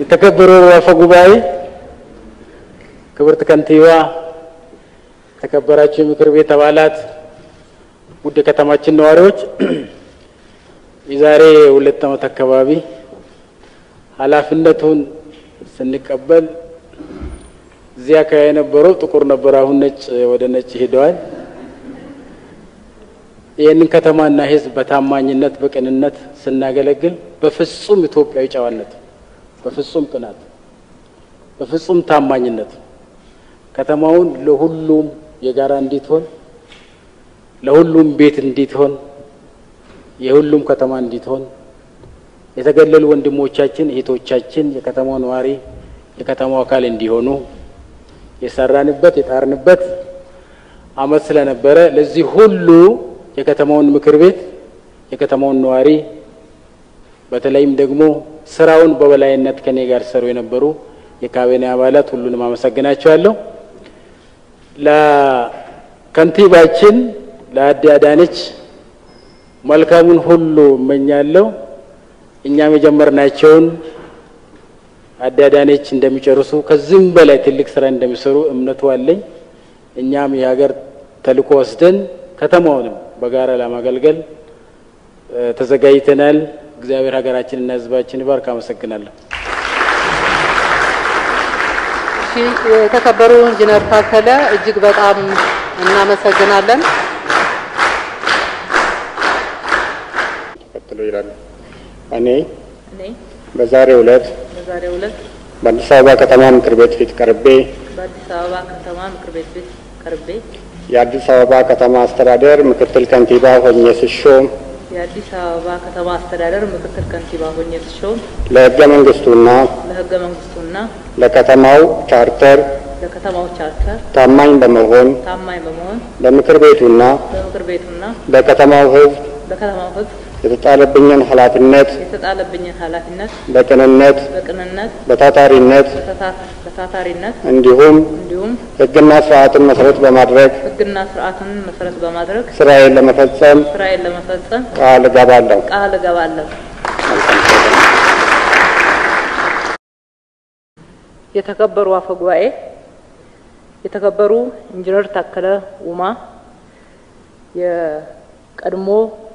የተከበሩ አፈ ጉባኤ ክብርት ከንቲባ ተከበራችሁ ምክር ቤት አባላት ውድ ከተማችን ነዋሪዎች የዛሬ 2 ዓመት አካባቢ ኃላፊነቱን ስንቀበል እዚያ ከነበረው ጥቁር ነበር አሁን ነጭ ወደ ነጭ ሄደዋል ይሄንን ከተማና ህዝብ በታማኝነት በቅንነት ስናገለግል በፍጹም ኢትዮጵያዊ ጨዋነት በፍጹም ቅናት በፍጹም ታማኝነት ከተማውን ለሁሉም የጋራ እንዲትሆን ለሁሉም ቤት እንዲትሆን የሁሉም ከተማ እንዲትሆን የተገለሉ ወንድሞቻችን እህቶቻችን የከተማው ነዋሪ የከተማው አካል እንዲሆኑ የሰራንበት የጣርንበት አመት ስለነበረ ለዚህ ሁሉ የከተማውን ምክር ቤት የከተማውን ነዋሪ በተለይም ደግሞ ስራውን በበላይነት ከኔ ጋር ሰሩ የነበሩ የካቢኔ አባላት ሁሉንም አመሰግናቸዋለሁ ለከንቲባችን ለአዳነች መልካሙን ሁሉ እመኛለሁ እኛም የጀመርናቸውን አዳነች እንደሚጨርሱ ከዚህም በላይ ትልቅ ስራ እንደሚሰሩ እምነቱ አለኝ እኛም የሀገር ተልዕኮ ወስደን ከተማውን በጋራ ለማገልገል ተዘጋጅተናል እግዚአብሔር ሀገራችንና ህዝባችንን ይባርክ አመሰግናለሁ የተከበሩ ኢንጂነር ታከለ እጅግ በጣም እናመሰግናለን ተከትሎ ይላል እኔ በዛሬው ዕለት በአዲስ አበባ ከተማ ምክር ቤት ፊት ቀርቤ የአዲስ አበባ ከተማ አስተዳደር ምክትል ከንቲባ ሆኜ ስሾም ለሕገ መንግስቱና ለከተማው ቻርተር ታማኝ በመሆን ለምክር ቤቱና ለከተማው ህዝብ የተጣለብኝን ኃላፊነት በቅንነት በታታሪነት እንዲሁም ሕግና ስርዓትን መሰረት በማድረግ ስራዬን ለመፈጸም ቃል እገባለሁ የተከበሩ አፈ ጉባኤ የተከበሩ ኢንጂነር ታከለ ኡማ የቀድሞ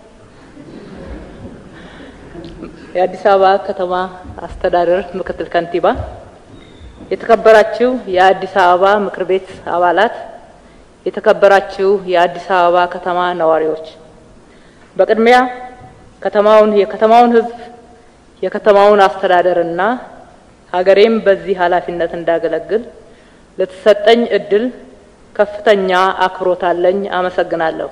የአዲስ አበባ ከተማ አስተዳደር ምክትል ከንቲባ የተከበራችሁ የአዲስ አበባ ምክር ቤት አባላት የተከበራችሁ የአዲስ አበባ ከተማ ነዋሪዎች በቅድሚያ የከተማውን ህዝብ የከተማውን አስተዳደርና ሀገሬም በዚህ ኃላፊነት እንዳገለግል ለተሰጠኝ እድል ከፍተኛ አክብሮት አለኝ አመሰግናለሁ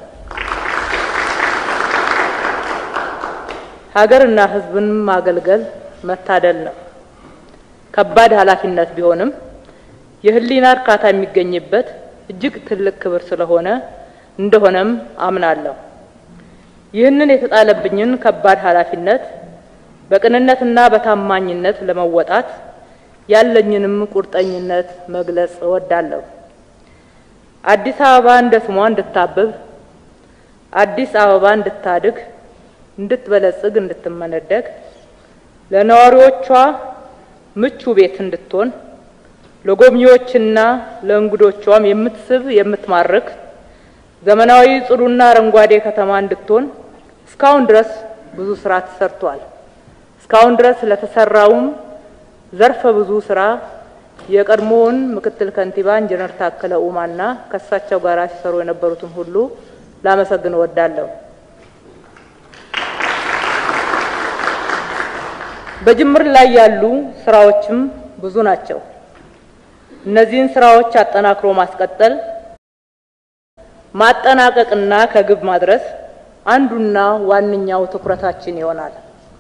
ሀገርና ህዝብን ማገልገል መታደል ነው ከባድ ኃላፊነት ቢሆንም የህሊና እርካታ የሚገኝበት እጅግ ትልቅ ክብር እንደሆነም አምናለሁ ይህንን የተጣለብኝን ከባድ ኃላፊነት በቅንነትና በታማኝነት ለመወጣት ያለኝንም ቁርጠኝነት መግለጽ እወዳለሁ አዲስ አበባ እንደ ስሟ እንድታብብ አዲስ አበባ እንድታድግ እንድትበለጽግ እንድትመነደግ ለነዋሪዎቿ ምቹ ቤት እንድትሆን ለጎብኚዎችና ለእንግዶቿም የምትስብ የምትማርክ ዘመናዊ ጽዱና አረንጓዴ ከተማ እንድትሆን እስካሁን ድረስ ብዙ ስራ ተሰርቷል እስካሁን ድረስ ለተሰራውም ዘርፈ ብዙ ስራ የቀድሞውን ምክትል ከንቲባ ኢንጂነር ታከለ ኡማና ከሳቸው ጋር ሲሰሩ የነበሩትን ሁሉ ላመሰግን እወዳለሁ በጅምር ላይ ያሉ ስራዎችም ብዙ ናቸው እነዚህን ስራዎች አጠናክሮ ማስቀጠል ማጠናቀቅና ከግብ ማድረስ አንዱና ዋንኛው ትኩረታችን ይሆናል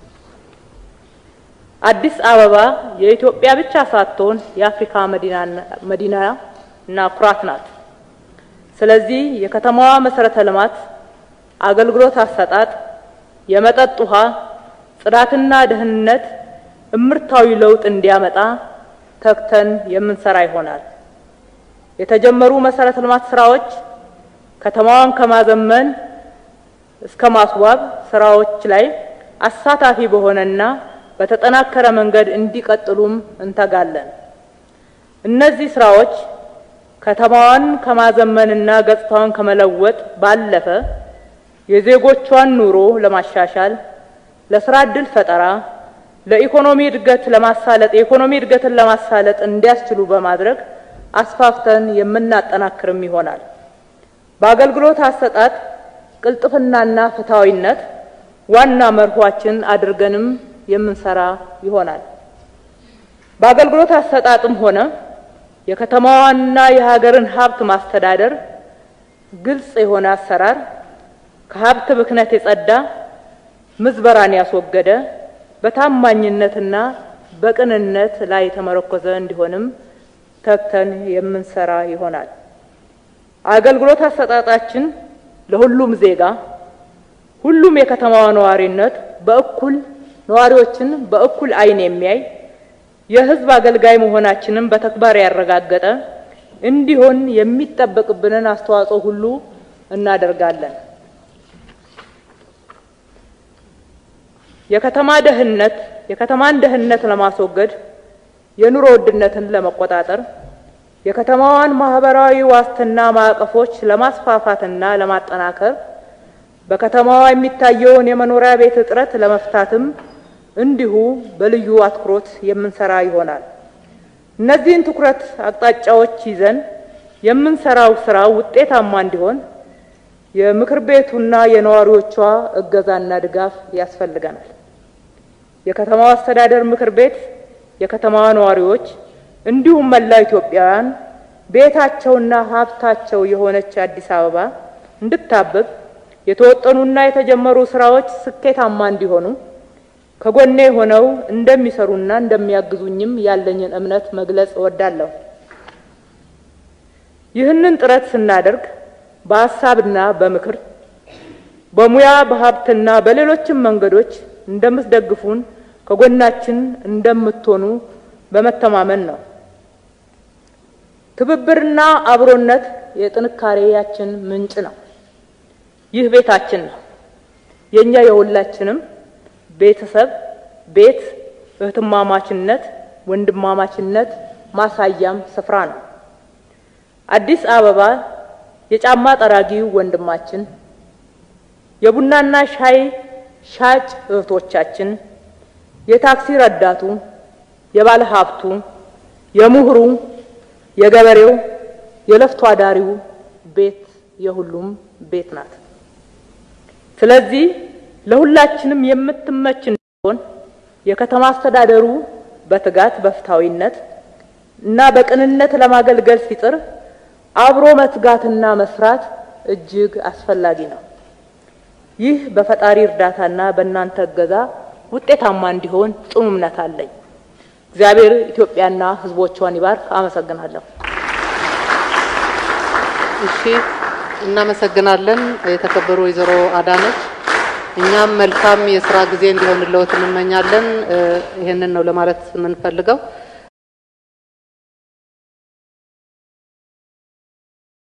አዲስ አበባ የኢትዮጵያ ብቻ ሳትሆን የአፍሪካ መዲናና ኩራት ናት ስለዚህ የከተማዋ መሰረተ ልማት አገልግሎት አሰጣጥ የመጠጥ ውሃ ጽዳትና ደህንነት እምርታዊ ለውጥ እንዲያመጣ ተክተን የምንሰራ ይሆናል የተጀመሩ መሰረተ ልማት ስራዎች ከተማዋን ከማዘመን እስከ ማስዋብ ስራዎች ላይ አሳታፊ በሆነና በተጠናከረ መንገድ እንዲቀጥሉም እንተጋለን። እነዚህ ስራዎች ከተማዋን ከማዘመንና ገጽታዋን ከመለወጥ ባለፈ የዜጎቿን ኑሮ ለማሻሻል ለስራ ዕድል ፈጠራ ለኢኮኖሚ እድገትን ለማሳለጥ እንዲያስችሉ በማድረግ አስፋፍተን የምናጠናክርም ይሆናል። በአገልግሎት አሰጣጥ ቅልጥፍናና ፍትሃዊነት ዋና መርሆአችን አድርገንም የምንሰራ ይሆናል። በአገልግሎት አሰጣጥም ሆነ የከተማዋንና የሀገርን ሀብት ማስተዳደር ግልጽ የሆነ አሰራር ከሀብት ብክነት የጸዳ ምዝበራን ያስወገደ በታማኝነትና በቅንነት ላይ ተመረኮዘ እንዲሆንም ተግተን የምንሰራ ይሆናል። አገልግሎት አሰጣጣችን ለሁሉም ዜጋ ሁሉም የከተማዋ ነዋሪዎችን በእኩል አይን የሚያይ የህዝብ አገልጋይ መሆናችንን በተግባር ያረጋገጠ እንዲሆን የሚጠበቅብንን አስተዋጽኦ ሁሉ እናደርጋለን። የከተማን ደህንነት ለማስወገድ የኑሮ ውድነትን ለመቆጣጠር የከተማዋን ማህበራዊ ዋስትና ማዕቀፎች ለማስፋፋትና ለማጠናከር በከተማዋ የሚታየውን የመኖሪያ ቤት እጥረት ለመፍታትም እንዲሁ በልዩ አትኩሮት የምንሰራ ይሆናል። እነዚህን ትኩረት አቅጣጫዎች ይዘን የምንሰራው ስራ ውጤታማ እንዲሆን የምክር ቤቱና የነዋሪዎቿ እገዛና ድጋፍ ያስፈልገናል። የከተማው አስተዳደር ምክር ቤት የከተማዋ ነዋሪዎች እንዲሁም መላው ኢትዮጵያውያን ቤታቸውና ሀብታቸው የሆነች አዲስ አበባ እንድታብብ የተወጠኑና የተጀመሩ ስራዎች ስኬታማ እንዲሆኑ ከጎኔ ሆነው እንደሚሰሩና እንደሚያግዙኝም ያለኝን እምነት መግለጽ እወዳለሁ። ይህንን ጥረት ስናደርግ በሐሳብና በምክር በሙያ በሀብትና በሌሎችም መንገዶች እንደምትደግፉን ከጎናችን እንደምትሆኑ በመተማመን ነው። ትብብርና አብሮነት የጥንካሬያችን ምንጭ ነው። ይህ ቤታችን ነው። የኛ የሁላችንም ቤተሰብ ቤት እህትማማችነት ወንድማማችነት ማሳያም ስፍራ ነው። አዲስ አበባ የጫማ ጠራጊው ወንድማችን የቡናና ሻይ ሻጭ እህቶቻችን የታክሲ ረዳቱ የባለ ሀብቱ የምሁሩ የገበሬው የለፍቶ አዳሪው ቤት የሁሉም ቤት ናት። ስለዚህ ለሁላችንም የምትመች እንዲሆን የከተማ አስተዳደሩ በትጋት በፍታዊነት እና በቅንነት ለማገልገል ሲጥር አብሮ መትጋትና መስራት እጅግ አስፈላጊ ነው። ይህ በፈጣሪ እርዳታና በእናንተ እገዛ ውጤታማ እንዲሆን ጽኑ እምነት አለኝ። እግዚአብሔር ኢትዮጵያና ህዝቦቿን ይባርክ። አመሰግናለሁ። እሺ እናመሰግናለን የተከበሩ ወይዘሮ አዳነች። እኛም መልካም የሥራ ጊዜ እንዲሆንልዎት እንመኛለን። ይሄንን ነው ለማለት የምንፈልገው።